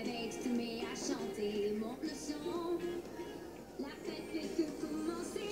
réveil, tu te mets à chanter, monte le son. La fête fait que commencer.